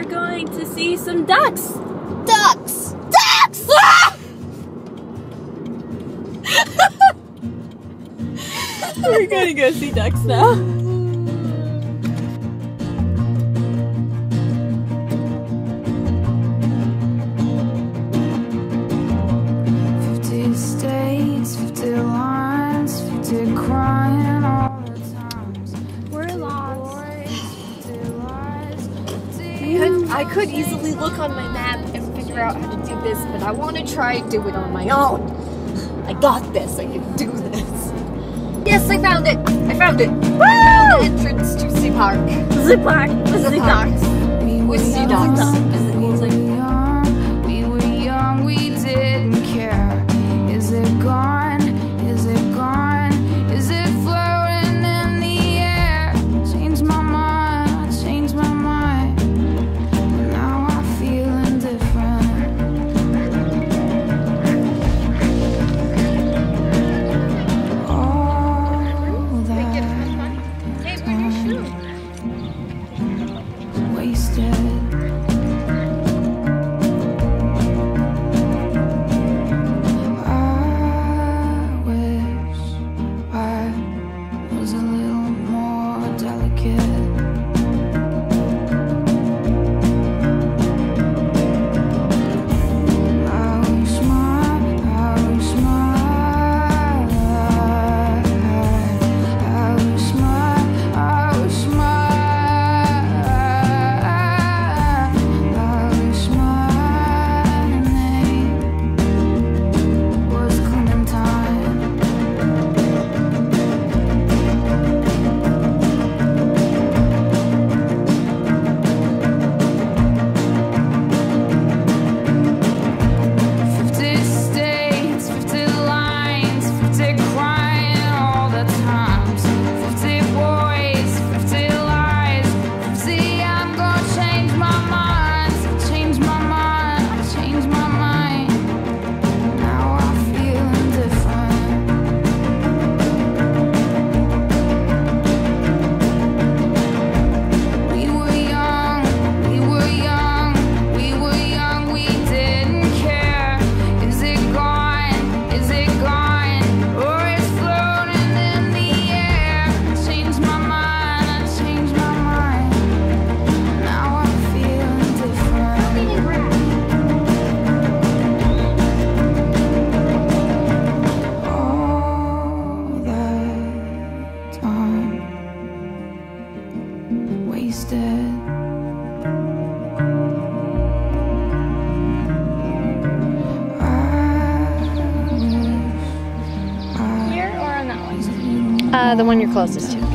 going to see some ducks. Ducks! Ducks! Ah! We're gonna go see ducks now. I could easily look on my map and figure out how to do this, but I want to try and do it on my own. I got this. I can do this. Yes, I found it. I found it. Woo! I found the entrance to Sea Park. Sea Park. Sea Ducks. With Sea Ducks. We were young, we didn't care. Is it gone? Is it gone? Is it floating in the air? Changed my mind, changed my mind. Now I'm feeling different. Oh, that wasted. The one you're closest to.